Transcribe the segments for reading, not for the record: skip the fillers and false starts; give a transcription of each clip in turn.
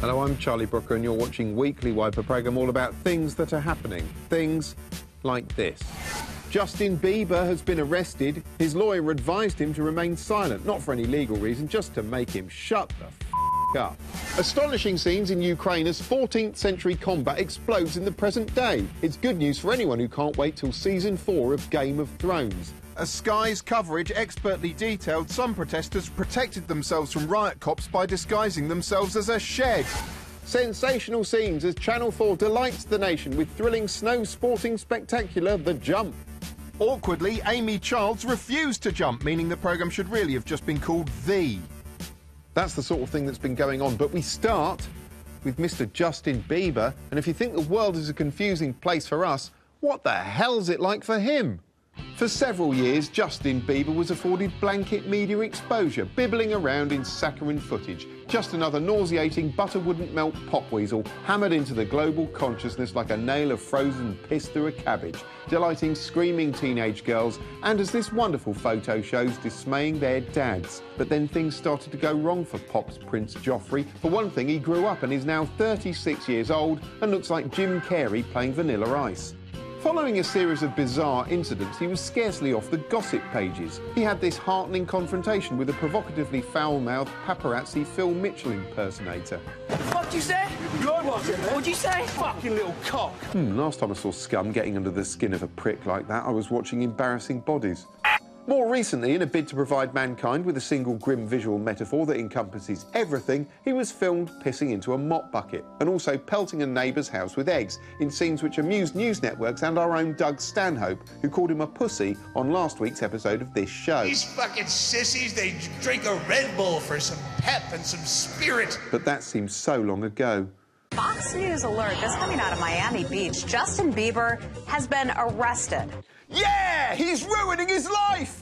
Hello, I'm Charlie Brooker, and you're watching Weekly Wipe, a programme all about things that are happening. Things like this. Justin Bieber has been arrested. His lawyer advised him to remain silent, not for any legal reason, just to make him shut the f*** up. Astonishing scenes in Ukraine as 14th century combat explodes in the present day. It's good news for anyone who can't wait till season 4 of Game of Thrones. As Sky's coverage expertly detailed, some protesters protected themselves from riot cops by disguising themselves as a shed. Sensational scenes as Channel 4 delights the nation with thrilling snow sporting spectacular The Jump. Awkwardly, Amy Childs refused to jump, meaning the programme should really have just been called The. That's the sort of thing that's been going on, but we start with Mr. Justin Bieber, and if you think the world is a confusing place for us, what the hell's it like for him? For several years, Justin Bieber was afforded blanket media exposure, bibbling around in saccharine footage. Just another nauseating butter-wouldn't-melt pop weasel hammered into the global consciousness like a nail of frozen piss through a cabbage, delighting screaming teenage girls, and as this wonderful photo shows, dismaying their dads. But then things started to go wrong for Pop's Prince Joffrey. For one thing, he grew up and is now 36 years old and looks like Jim Carrey playing Vanilla Ice. Following a series of bizarre incidents, he was scarcely off the gossip pages. He had this heartening confrontation with a provocatively foul-mouthed paparazzi Phil Mitchell impersonator. What'd you say? Good one. What'd you say? Fucking little cock. Last time I saw scum getting under the skin of a prick like that, I was watching Embarrassing Bodies. More recently, in a bid to provide mankind with a single grim visual metaphor that encompasses everything, he was filmed pissing into a mop bucket and also pelting a neighbour's house with eggs in scenes which amused news networks and our own Doug Stanhope, who called him a pussy on last week's episode of this show. These fucking sissies, they drink a Red Bull for some pep and some spirit. But that seems so long ago. Fox News alert, this coming out of Miami Beach. Justin Bieber has been arrested. Yeah, he's ruining his life!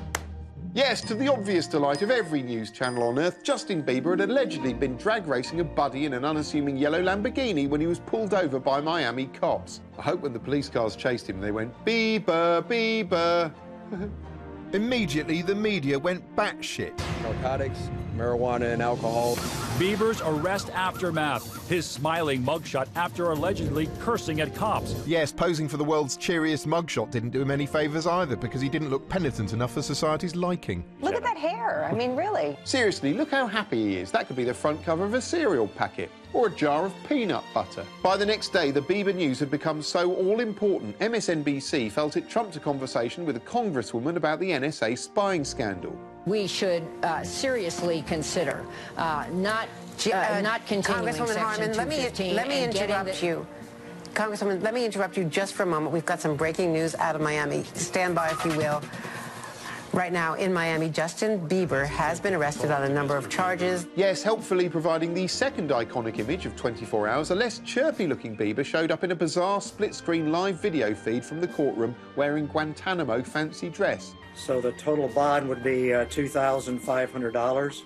Yes, to the obvious delight of every news channel on Earth, Justin Bieber had allegedly been drag racing a buddy in an unassuming yellow Lamborghini when he was pulled over by Miami cops. I hope when the police cars chased him, they went, Bieber, Bieber. Immediately, the media went batshit. Narcotics, marijuana, and alcohol. Bieber's arrest aftermath. His smiling mugshot after allegedly cursing at cops. Yes, posing for the world's cheeriest mugshot didn't do him any favours either because he didn't look penitent enough for society's liking. Look at that hair. I mean, really. Seriously, look how happy he is. That could be the front cover of a cereal packet or a jar of peanut butter. By the next day, the Bieber news had become so all-important, MSNBC felt it trumped a conversation with a congresswoman about the NSA spying scandal. We should seriously consider not continuing Congresswoman Harman, let me interrupt you. Congresswoman, let me interrupt you just for a moment. We've got some breaking news out of Miami. Stand by, if you will. Right now in Miami, Justin Bieber has been arrested on a number of charges. Yes, helpfully providing the second iconic image of 24 Hours, a less chirpy-looking Bieber showed up in a bizarre split-screen live video feed from the courtroom wearing Guantanamo fancy dress. So the total bond would be $2,500.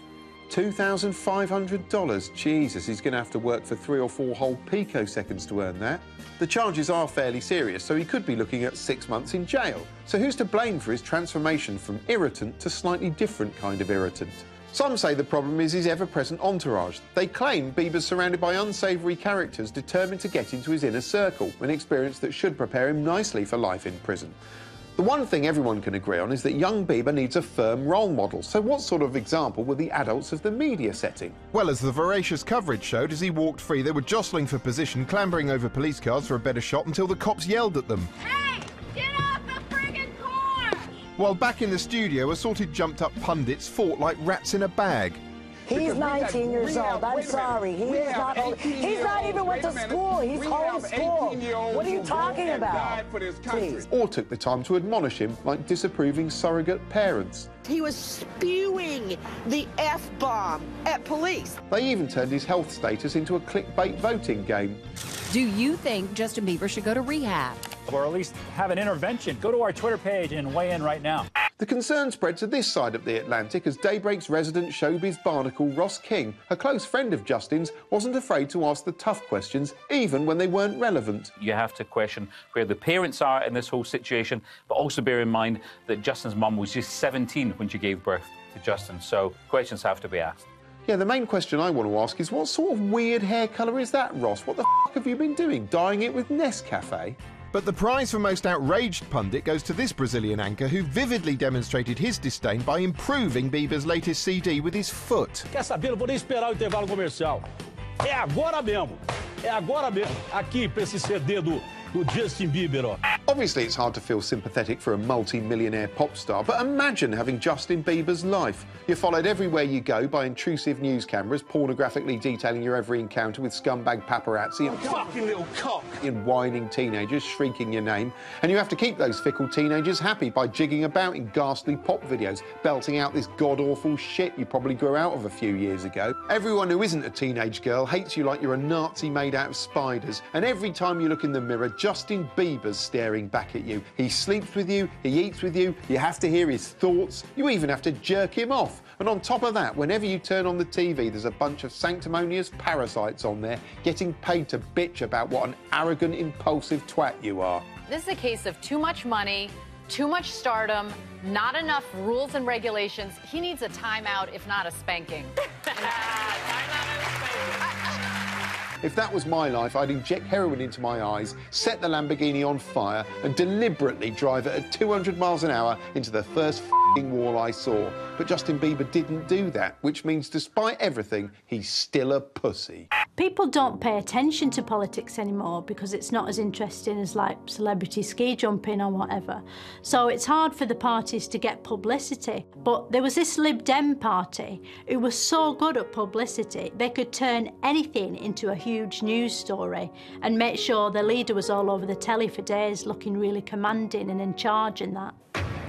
$2,500? Jesus, he's going to have to work for 3 or 4 whole picoseconds to earn that. The charges are fairly serious, so he could be looking at 6 months in jail. So who's to blame for his transformation from irritant to slightly different kind of irritant? Some say the problem is his ever-present entourage. They claim Bieber's surrounded by unsavoury characters determined to get into his inner circle, an experience that should prepare him nicely for life in prison. The one thing everyone can agree on is that young Bieber needs a firm role model. So what sort of example were the adults of the media setting? Well, as the voracious coverage showed, as he walked free, they were jostling for position, clambering over police cars for a better shot until the cops yelled at them. Hey, get off the friggin' car! While back in the studio, assorted jumped-up pundits fought like rats in a bag. He's 19 years old. I'm sorry. He's not old. He's not even went to school. He's homeschooled. What are you talking about? Please. Or took the time to admonish him like disapproving surrogate parents. He was spewing the F-bomb at police. They even turned his health status into a clickbait voting game. Do you think Justin Bieber should go to rehab? Or at least have an intervention. Go to our Twitter page and weigh in right now. The concern spread to this side of the Atlantic as Daybreak's resident showbiz barnacle Ross King, a close friend of Justin's, wasn't afraid to ask the tough questions, even when they weren't relevant. You have to question where the parents are in this whole situation, but also bear in mind that Justin's mum was just 17 when she gave birth to Justin, so questions have to be asked. Yeah, the main question I want to ask is what sort of weird hair colour is that, Ross? What the f*** have you been doing? Dyeing it with Nescafe? But the prize for most outraged pundit goes to this Brazilian anchor who vividly demonstrated his disdain by improving Bieber's latest CD with his foot. Quer saber? Não vou nem esperar o intervalo comercial. É agora mesmo. É agora mesmo. Aqui para esse CD do Justin Bieber, ó. Obviously, it's hard to feel sympathetic for a multi-millionaire pop star, but imagine having Justin Bieber's life. You're followed everywhere you go by intrusive news cameras, pornographically detailing your every encounter with scumbag paparazzi and fucking little cock and whining teenagers shrieking your name. And you have to keep those fickle teenagers happy by jigging about in ghastly pop videos, belting out this god-awful shit you probably grew out of a few years ago. Everyone who isn't a teenage girl hates you like you're a Nazi made out of spiders. And every time you look in the mirror, Justin Bieber's staring back at you. He sleeps with you, he eats with you, you have to hear his thoughts, you even have to jerk him off. And on top of that, whenever you turn on the TV, there's a bunch of sanctimonious parasites on there getting paid to bitch about what an arrogant, impulsive twat you are. This is a case of too much money, too much stardom, not enough rules and regulations. He needs a timeout, if not a spanking. If that was my life, I'd inject heroin into my eyes, set the Lamborghini on fire and deliberately drive it at 200 miles an hour into the first f***ing wall I saw. But Justin Bieber didn't do that, which means despite everything, he's still a pussy. People don't pay attention to politics anymore because it's not as interesting as, like, celebrity ski jumping or whatever. So it's hard for the parties to get publicity. But there was this Lib Dem party who was so good at publicity, they could turn anything into a huge news story and make sure the leader was all over the telly for days looking really commanding and in charge and that.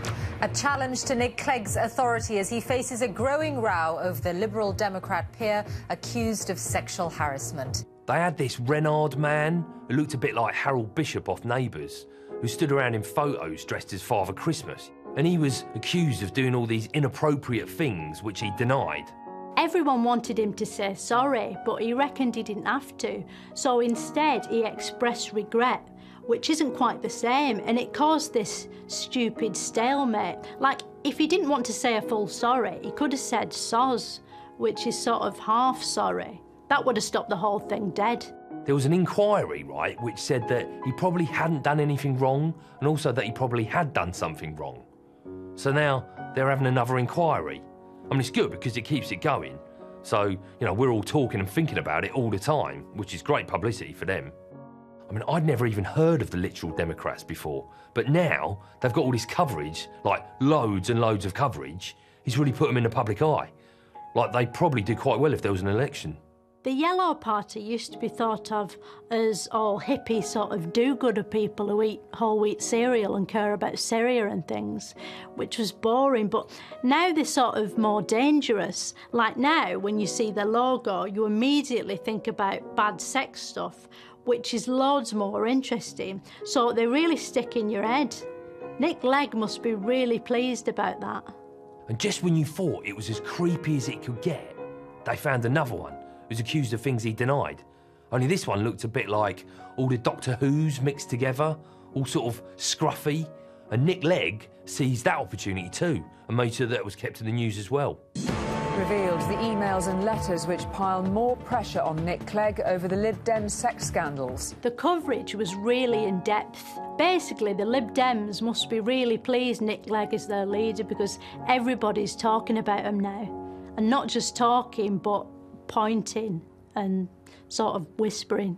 A challenge to Nick Clegg's authority as he faces a growing row of the Liberal Democrat peer accused of sexual harassment. They had this Renard man who looked a bit like Harold Bishop off Neighbours, who stood around in photos dressed as Father Christmas. And he was accused of doing all these inappropriate things which he denied. Everyone wanted him to say sorry, but he reckoned he didn't have to. So instead, he expressed regret, which isn't quite the same, and it caused this stupid stalemate. Like, if he didn't want to say a full sorry, he could have said soz, which is sort of half sorry. That would have stopped the whole thing dead. There was an inquiry, right, which said that he probably hadn't done anything wrong, and also that he probably had done something wrong. So now they're having another inquiry. I mean, it's good because it keeps it going. So, you know, we're all talking and thinking about it all the time, which is great publicity for them. I mean, I'd never even heard of the Literal Democrats before, but now they've got all this coverage, like loads and loads of coverage. He's really put them in the public eye. Like, they'd probably do quite well if there was an election. The Yellow Party used to be thought of as all hippie sort of do-gooder people who eat whole wheat cereal and care about Syria and things, which was boring. But now they're sort of more dangerous. Like now, when you see the logo, you immediately think about bad sex stuff, which is loads more interesting. So they really stick in your head. Nick Clegg must be really pleased about that. And just when you thought it was as creepy as it could get, they found another one who's accused of things he denied. Only this one looked a bit like all the Doctor Who's mixed together, all sort of scruffy. And Nick Clegg seized that opportunity too and made sure that it was kept in the news as well. Revealed the emails and letters which pile more pressure on Nick Clegg over the Lib Dem sex scandals. The coverage was really in depth. Basically, the Lib Dems must be really pleased Nick Clegg is their leader because everybody's talking about him now. And not just talking, but pointing and sort of whispering.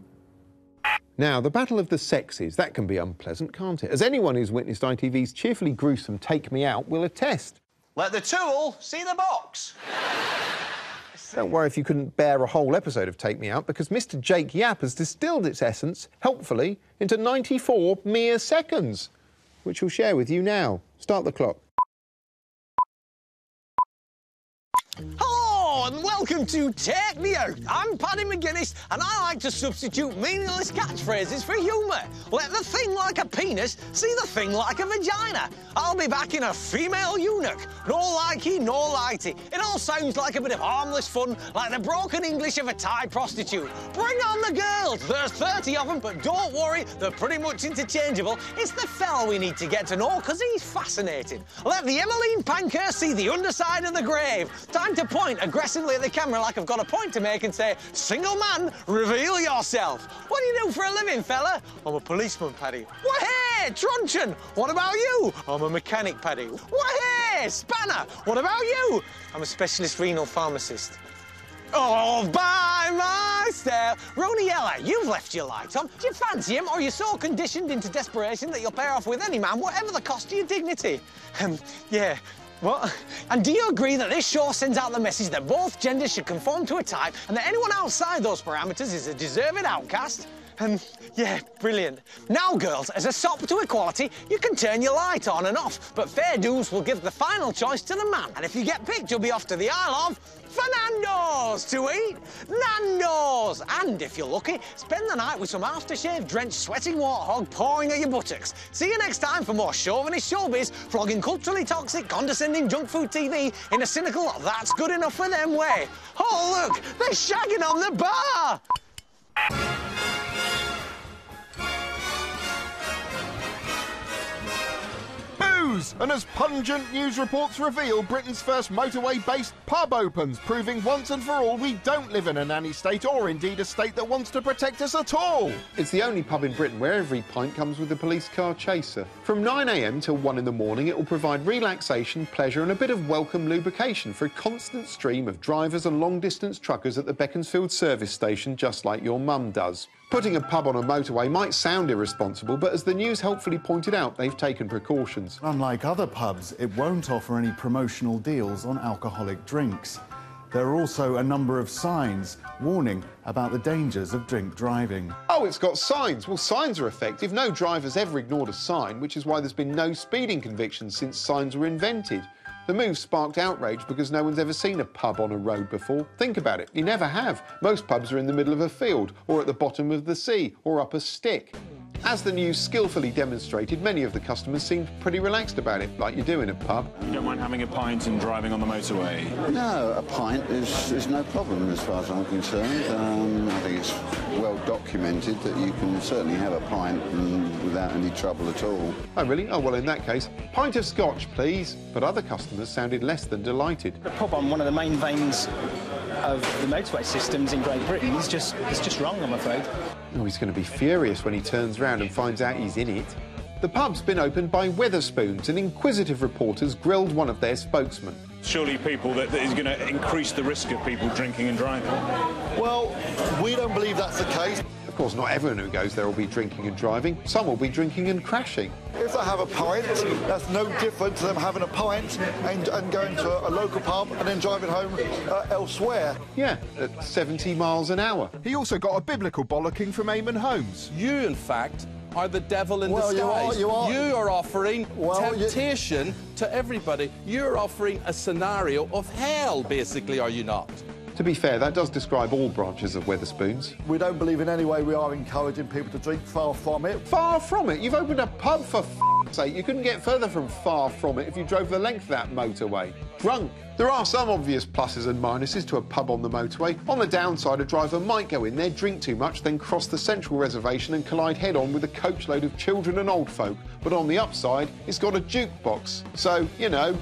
Now, the battle of the sexes, that can be unpleasant, can't it? As anyone who's witnessed ITV's cheerfully gruesome Take Me Out will attest. Let the tool see the box. Don't worry if you couldn't bear a whole episode of Take Me Out, because Mr. Jake Yapp has distilled its essence, helpfully, into 94 mere seconds, which we'll share with you now. Start the clock. Hello and welcome to Take Me Out. I'm Paddy McGuinness and I like to substitute meaningless catchphrases for humour. Let the thing like a penis see the thing like a vagina. I'll be back in a female eunuch. No likey, no lighty. It all sounds like a bit of harmless fun, like the broken English of a Thai prostitute. Bring on the girls. There's 30 of them, but don't worry, they're pretty much interchangeable. It's the fella we need to get to know because he's fascinating. Let the Emmeline Pankhurst see the underside of the grave. Time to point aggressively at the camera camera like I've got a point to make and say, "Single man, reveal yourself." What do you do for a living, fella? I'm a policeman, Paddy. What hey, truncheon? What about you? I'm a mechanic, Paddy. What hey, spanner? What about you? I'm a specialist renal pharmacist. All by myself. Roniella, you've left your light on. Do you fancy him, or are you so conditioned into desperation that you'll pair off with any man, whatever the cost to your dignity? Yeah. What? And do you agree that this show sends out the message that both genders should conform to a type and that anyone outside those parameters is a deserved outcast? Yeah, brilliant. Now, girls, as a sop to equality, you can turn your light on and off, but fair dues will give the final choice to the man. And if you get picked, you'll be off to the Isle of Fernando's to eat Nando's. And if you're lucky, spend the night with some aftershave-drenched, sweating warthog pawing at your buttocks. See you next time for more chauvinist showbiz, flogging culturally toxic, condescending junk food TV in a cynical, that's good enough for them way. Oh, look, they're shagging on the bar! And as pungent news reports reveal, Britain's first motorway-based pub opens, proving once and for all we don't live in a nanny state, or indeed a state that wants to protect us at all. It's the only pub in Britain where every pint comes with a police car chaser. From 9 a.m. till 1 in the morning, it will provide relaxation, pleasure and a bit of welcome lubrication for a constant stream of drivers and long-distance truckers at the Beaconsfield service station, just like your mum does. Putting a pub on a motorway might sound irresponsible, but as the news helpfully pointed out, they've taken precautions. Unlike other pubs, it won't offer any promotional deals on alcoholic drinks. There are also a number of signs warning about the dangers of drink driving. Oh, it's got signs. Well, signs are effective. No driver's ever ignored a sign, which is why there's been no speeding convictions since signs were invented. The move sparked outrage because no one's ever seen a pub on a road before. Think about it, you never have. Most pubs are in the middle of a field, or at the bottom of the sea, or up a stick. As the news skillfully demonstrated, many of the customers seemed pretty relaxed about it, like you do in a pub. You don't mind having a pint and driving on the motorway? No, a pint is no problem as far as I'm concerned. I think it's well documented that you can certainly have a pint without any trouble at all. Oh, really? Oh, well, in that case, pint of scotch, please. But other customers sounded less than delighted. The pub on one of the main veins of the motorway systems in Great Britain is just wrong, I'm afraid. Oh, he's going to be furious when he turns round and finds out he's in it. The pub's been opened by Wetherspoons, and inquisitive reporters grilled one of their spokesmen. Surely people that is going to increase the risk of people drinking and driving? Well, we don't believe that's the case. Of course, not everyone who goes there will be drinking and driving. Some will be drinking and crashing. If they have a pint, that's no different to them having a pint and going to a local pub and then driving home elsewhere. Yeah, at 70 miles an hour. He also got a biblical bollocking from Eamon Holmes. You, in fact, are the devil in disguise. You are offering temptation to everybody. You're offering a scenario of hell, basically, are you not? To be fair, that does describe all branches of Wetherspoons. We don't believe in any way we are encouraging people to drink. Far from it. Far from it? You've opened a pub, for f***'s sake. You couldn't get further from far from it if you drove the length of that motorway. Drunk. There are some obvious pluses and minuses to a pub on the motorway. On the downside, a driver might go in there, drink too much, then cross the central reservation and collide head-on with a coachload of children and old folk. But on the upside, it's got a jukebox. So, you know...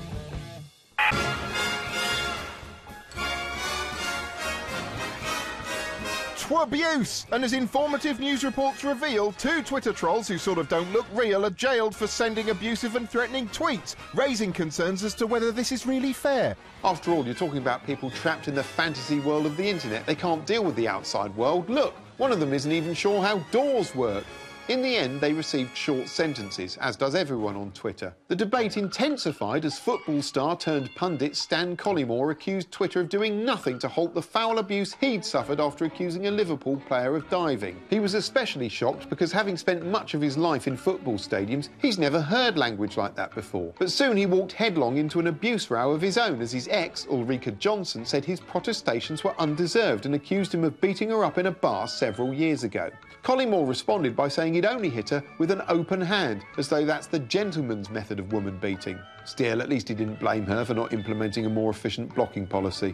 Abuse! And as informative news reports reveal, 2 Twitter trolls who sort of don't look real are jailed for sending abusive and threatening tweets, raising concerns as to whether this is really fair. After all, you're talking about people trapped in the fantasy world of the internet. They can't deal with the outside world. Look, one of them isn't even sure how doors work. In the end, they received short sentences, as does everyone on Twitter. The debate intensified as football star turned pundit Stan Collymore accused Twitter of doing nothing to halt the foul abuse he'd suffered after accusing a Liverpool player of diving. He was especially shocked because, having spent much of his life in football stadiums, he's never heard language like that before. But soon he walked headlong into an abuse row of his own as his ex, Ulrika Johnson, said his protestations were undeserved and accused him of beating her up in a bar several years ago. Collymore responded by saying he'd only hit her with an open hand, as though that's the gentleman's method of woman beating. Still, at least he didn't blame her for not implementing a more efficient blocking policy.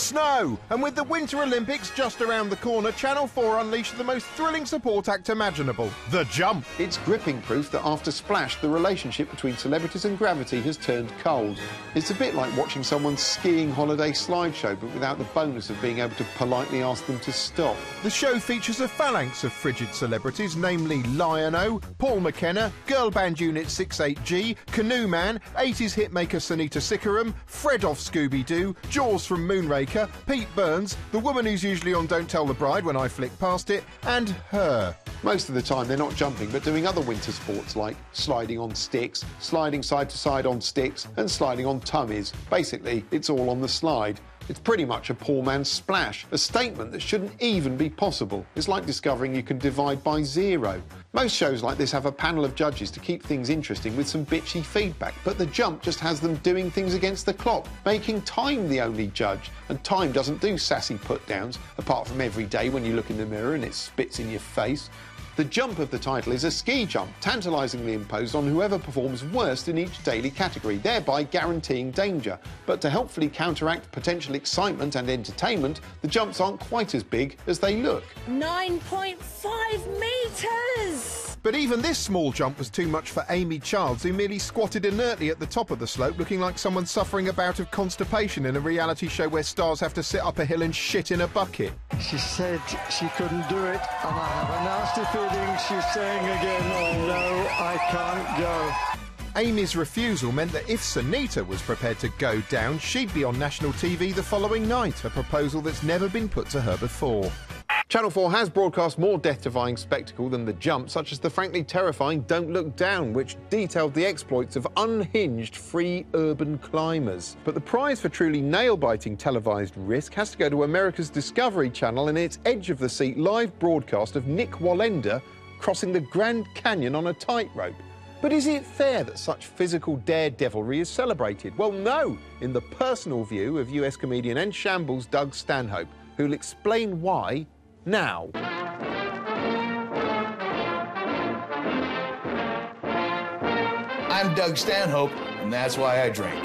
snow. And with the Winter Olympics just around the corner, Channel 4 unleashed the most thrilling support act imaginable, The Jump. It's gripping proof that after Splash, the relationship between celebrities and gravity has turned cold. It's a bit like watching someone's skiing holiday slideshow, but without the bonus of being able to politely ask them to stop. The show features a phalanx of frigid celebrities, namely Lion-O, Paul McKenna, girl band unit 68G, Canoe Man, 80s hitmaker Sunita Sikaram, Fred off Scooby-Doo, Jaws from Moonraker, Pete Burns, the woman who's usually on Don't Tell the Bride when I flick past it, and her. Most of the time they're not jumping, but doing other winter sports like sliding on sticks, sliding side to side on sticks, and sliding on tummies. Basically, it's all on the slide. It's pretty much a poor man's Splash, a statement that shouldn't even be possible. It's like discovering you can divide by zero. Most shows like this have a panel of judges to keep things interesting with some bitchy feedback, but The Jump just has them doing things against the clock, making time the only judge. And time doesn't do sassy put-downs, apart from every day when you look in the mirror and it spits in your face. The jump of the title is a ski jump, tantalisingly imposed on whoever performs worst in each daily category, thereby guaranteeing danger. But to helpfully counteract potential excitement and entertainment, the jumps aren't quite as big as they look. 9.5 metres! But even this small jump was too much for Amy Childs, who merely squatted inertly at the top of the slope, looking like someone suffering a bout of constipation in a reality show where stars have to sit up a hill and shit in a bucket. She said she couldn't do it, and I have a nasty feeling she's saying again, oh no, I can't go. Amy's refusal meant that if Sunita was prepared to go down, she'd be on national TV the following night, a proposal that's never been put to her before. Channel 4 has broadcast more death-defying spectacle than The Jump, such as the frankly terrifying Don't Look Down, which detailed the exploits of unhinged free urban climbers. But the prize for truly nail-biting televised risk has to go to America's Discovery Channel in its edge-of-the-seat live broadcast of Nick Wallenda crossing the Grand Canyon on a tightrope. But is it fair that such physical daredevilry is celebrated? Well, no, in the personal view of US comedian and shambles Doug Stanhope, who'll explain why now. I'm Doug Stanhope, and that's why I drink.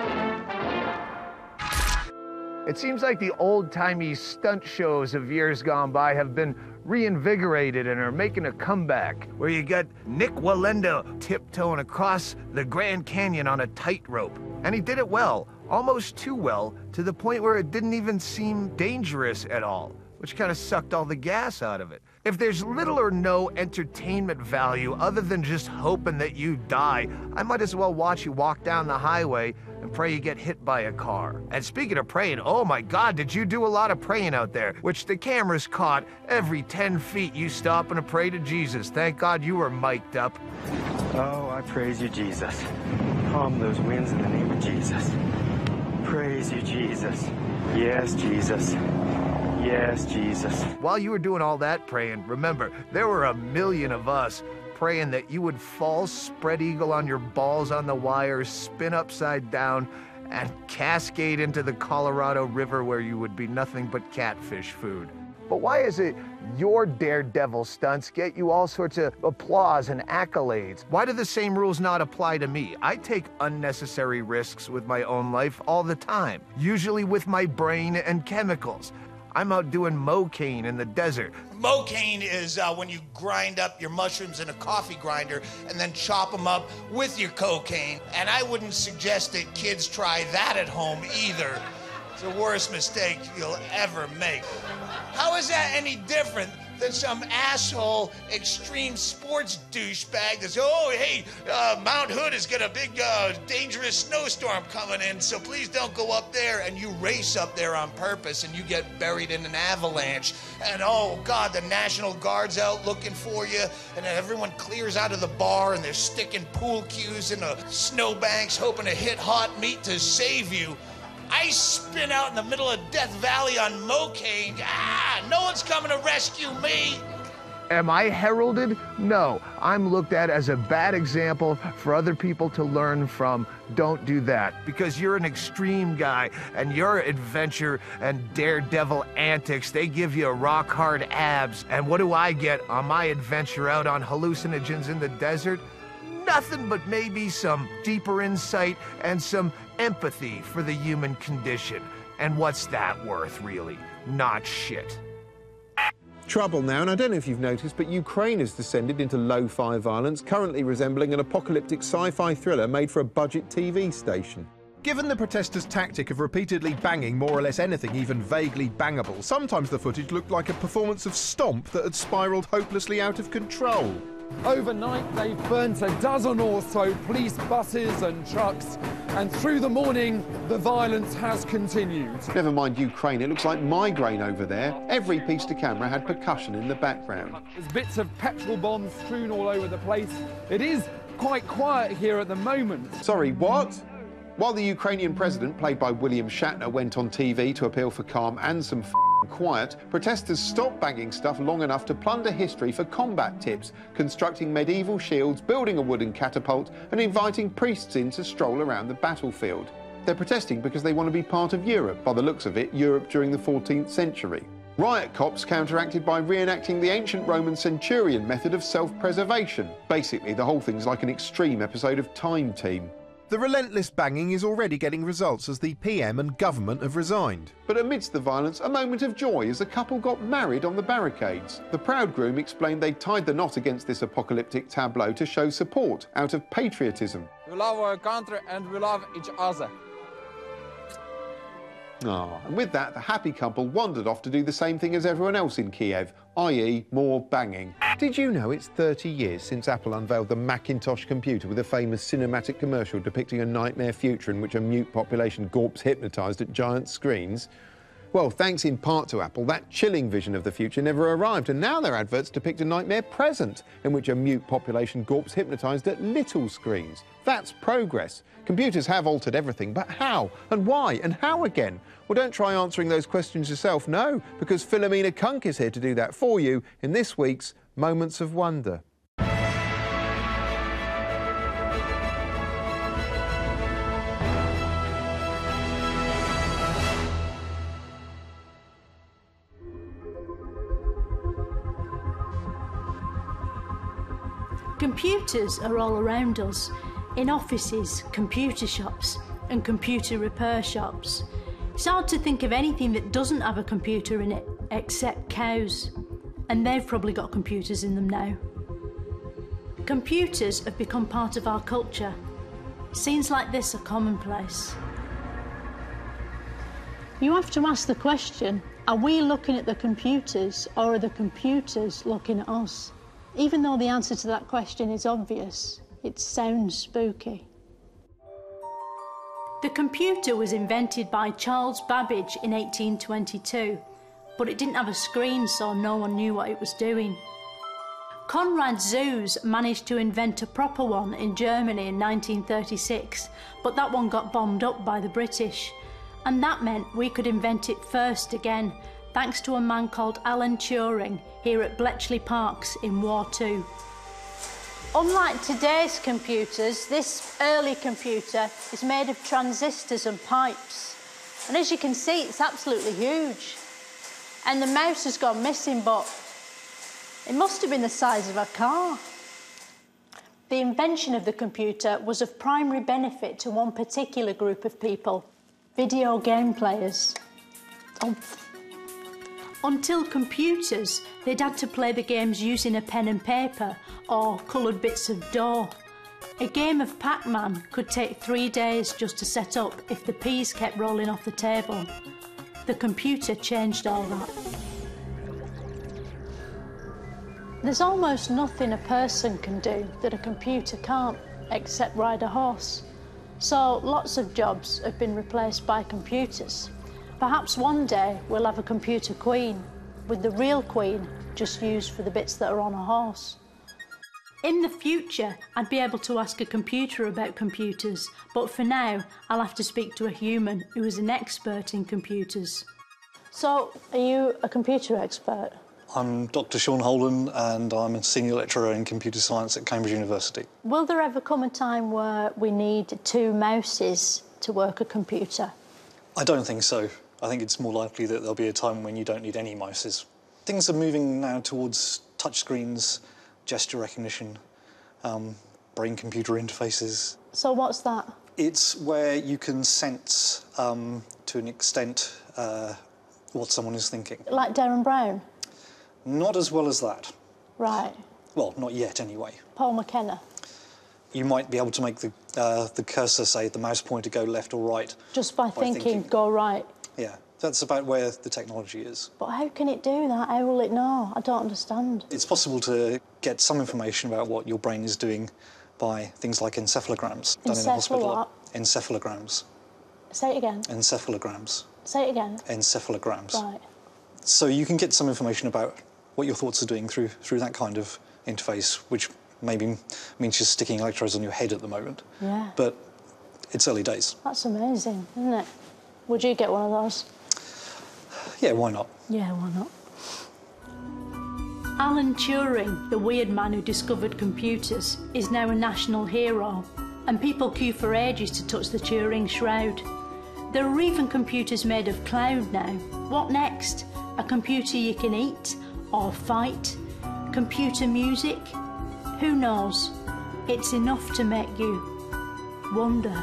It seems like the old-timey stunt shows of years gone by have been reinvigorated and are making a comeback, where you got Nick Wallenda tiptoeing across the Grand Canyon on a tightrope. And he did it well, almost too well, to the point where it didn't even seem dangerous at all, which kind of sucked all the gas out of it. If there's little or no entertainment value other than just hoping that you die, I might as well watch you walk down the highway and pray you get hit by a car. And speaking of praying, oh my God, did you do a lot of praying out there, which the cameras caught. Every 10 feet you stop and pray to Jesus. Thank God you were mic'd up. Oh, I praise you, Jesus. Calm those winds in the name of Jesus. Praise you, Jesus. Yes, Jesus. Yes, Jesus. While you were doing all that praying, remember, there were a million of us praying that you would fall spread eagle on your balls on the wire, spin upside down, and cascade into the Colorado River where you would be nothing but catfish food. But why is it your daredevil stunts get you all sorts of applause and accolades? Why do the same rules not apply to me? I take unnecessary risks with my own life all the time, usually with my brain and chemicals. I'm out doing mocaine in the desert. Mocaine is when you grind up your mushrooms in a coffee grinder and then chop them up with your cocaine. And I wouldn't suggest that kids try that at home either. It's the worst mistake you'll ever make. How is that any different than some asshole extreme sports douchebag that's, oh, hey, Mount Hood has got a big dangerous snowstorm coming in, so please don't go up there, and you race up there on purpose and you get buried in an avalanche, and oh God, the National Guard's out looking for you, and everyone clears out of the bar and they're sticking pool cues in the snowbanks hoping to hit hot meat to save you. I spin out in the middle of Death Valley on mocaine. No one's coming to rescue me. Am I heralded? No. I'm looked at as a bad example for other people to learn from. Don't do that, because you're an extreme guy, and your adventure and daredevil antics, they give you rock-hard abs. And what do I get on my adventure out on hallucinogens in the desert? Nothing but maybe some deeper insight and some empathy for the human condition. And what's that worth, really? Not shit. Trouble now, and I don't know if you've noticed, but Ukraine has descended into lo-fi violence, currently resembling an apocalyptic sci-fi thriller made for a budget TV station. Given the protesters' tactic of repeatedly banging more or less anything even vaguely bangable, sometimes the footage looked like a performance of Stomp that had spiralled hopelessly out of control. Overnight, they've burnt a dozen or so police buses and trucks, and through the morning, the violence has continued. Never mind Ukraine, it looks like migraine over there. Every piece to camera had percussion in the background. There's bits of petrol bombs strewn all over the place. It is quite quiet here at the moment. Sorry, what? While the Ukrainian president, played by William Shatner, went on TV to appeal for calm and some quiet, protesters stopped banging stuff long enough to plunder history for combat tips, constructing medieval shields, building a wooden catapult, and inviting priests in to stroll around the battlefield. They're protesting because they want to be part of Europe, by the looks of it, Europe during the 14th century. Riot cops counteracted by reenacting the ancient Roman centurion method of self-preservation. Basically, the whole thing's like an extreme episode of Time Team. The relentless banging is already getting results as the PM and government have resigned. But amidst the violence, a moment of joy as a couple got married on the barricades. The proud groom explained they'd tied the knot against this apocalyptic tableau to show support out of patriotism. We love our country and we love each other. And with that, the happy couple wandered off to do the same thing as everyone else in Kiev, i.e. more banging. Did you know it's 30 years since Apple unveiled the Macintosh computer with a famous cinematic commercial depicting a nightmare future in which a mute population gawps hypnotised at giant screens? Well, thanks in part to Apple, that chilling vision of the future never arrived, and now their adverts depict a nightmare present in which a mute population gawps hypnotised at little screens. That's progress. Computers have altered everything, but how? And why? And how again? Well, don't try answering those questions yourself, no, because Philomena Kunk is here to do that for you in this week's Moments of Wonder. Computers are all around us, in offices, computer shops and computer repair shops. It's hard to think of anything that doesn't have a computer in it, except cows. And they've probably got computers in them now. Computers have become part of our culture. Scenes like this are commonplace. You have to ask the question, are we looking at the computers or are the computers looking at us? Even though the answer to that question is obvious, it sounds spooky. The computer was invented by Charles Babbage in 1822, but it didn't have a screen, so no one knew what it was doing. Konrad Zuse managed to invent a proper one in Germany in 1936, but that one got bombed up by the British. And that meant we could invent it first again, thanks to a man called Alan Turing here at Bletchley Parks in War II. Unlike today's computers, this early computer is made of transistors and pipes. And as you can see, it's absolutely huge. And the mouse has gone missing, but it must have been the size of a car. The invention of the computer was of primary benefit to one particular group of people, video game players. Until computers, they'd had to play the games using a pen and paper or coloured bits of dough. A game of Pac-Man could take 3 days just to set up if the peas kept rolling off the table. The computer changed all that. There's almost nothing a person can do that a computer can't, except ride a horse. So lots of jobs have been replaced by computers. Perhaps one day we'll have a computer queen, with the real queen just used for the bits that are on a horse. In the future, I'd be able to ask a computer about computers, but for now, I'll have to speak to a human who is an expert in computers. So, are you a computer expert? I'm Dr. Sean Holden, and I'm a senior lecturer in computer science at Cambridge University. Will there ever come a time where we need 2 mouses to work a computer? I don't think so. I think it's more likely that there'll be a time when you don't need any mouses. Things are moving now towards touchscreens, gesture recognition, brain-computer interfaces. So what's that? It's where you can sense to to an extent what someone is thinking. Like Darren Brown? Not as well as that. Right. Well, not yet, anyway. Paul McKenna? You might be able to make the cursor say the mouse pointer go left or right. Just by thinking, go right? Yeah, that's about where the technology is. But how can it do that? How will it know? I don't understand. It's possible to get some information about what your brain is doing by things like encephalograms done in the hospital. What? Encephalograms. Say it again. Encephalograms. Say it again. Encephalograms. Right. So you can get some information about what your thoughts are doing through that kind of interface, which maybe means you're sticking electrodes on your head at the moment. Yeah. But it's early days. That's amazing, isn't it? Would you get one of those? Yeah, why not? Yeah, why not? Alan Turing, the weird man who discovered computers, is now a national hero, and people queue for ages to touch the Turing shroud. There are even computers made of cloud now. What next? A computer you can eat or fight? Computer music? Who knows? It's enough to make you wonder.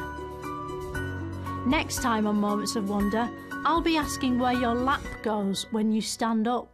Next time on Moments of Wonder, I'll be asking where your lap goes when you stand up.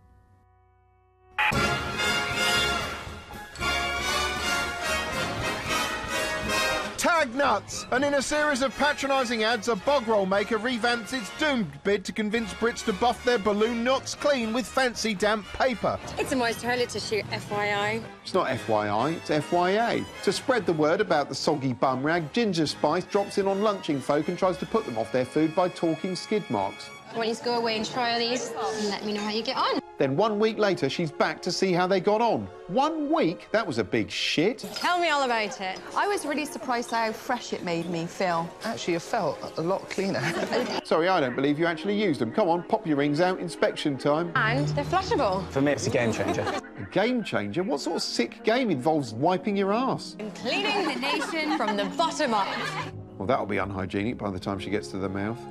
Tag nuts! And in a series of patronising ads, a bog roll maker revamps its doomed bid to convince Brits to buff their balloon knots clean with fancy damp paper. It's a moist toilet tissue, FYI. It's not FYI, it's FYA. To spread the word about the soggy bum rag, Ginger Spice drops in on lunching folk and tries to put them off their food by talking skid marks. I want you to go away and try all these and let me know how you get on. Then 1 week later, she's back to see how they got on. 1 week? That was a big shit. Tell me all about it. I was really surprised how fresh it made me feel. Actually, it felt a lot cleaner. Sorry, I don't believe you actually used them. Come on, pop your rings out, inspection time. And they're flushable. For me, it's a game changer. A game changer? What sort of sick game involves wiping your ass? And cleaning the nation from the bottom up. Well, that'll be unhygienic by the time she gets to the mouth.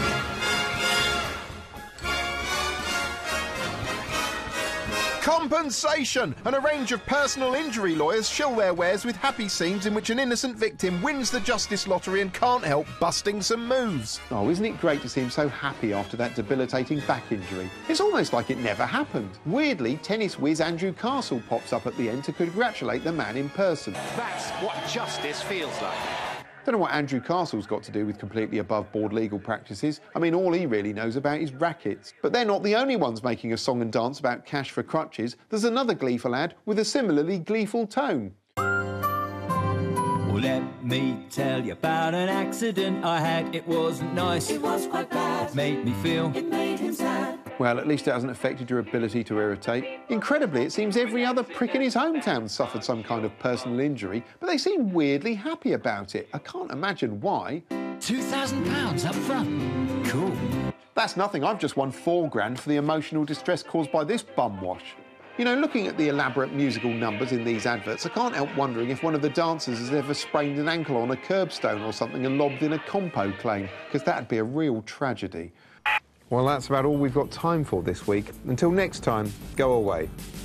Compensation! And a range of personal injury lawyers shill their wares with happy scenes in which an innocent victim wins the justice lottery and can't help busting some moves. Oh, isn't it great to see him so happy after that debilitating back injury? It's almost like it never happened. Weirdly, tennis whiz Andrew Castle pops up at the end to congratulate the man in person. That's what justice feels like. Don't know what Andrew Castle's got to do with completely above-board legal practices. I mean, all he really knows about is rackets. But they're not the only ones making a song and dance about cash for crutches. There's another gleeful ad with a similarly gleeful tone. Well, let me tell you about an accident I had. It wasn't nice. It was quite bad. It made me feel. It made him sad. Well, at least it hasn't affected your ability to irritate. Incredibly, it seems every other prick in his hometown suffered some kind of personal injury, but they seem weirdly happy about it. I can't imagine why. £2,000 up front. Cool. That's nothing. I've just won £4 for the emotional distress caused by this bum wash. You know, looking at the elaborate musical numbers in these adverts, I can't help wondering if one of the dancers has ever sprained an ankle on a curbstone or something and lobbed in a compo claim, because that'd be a real tragedy. Well, that's about all we've got time for this week. Until next time, go away.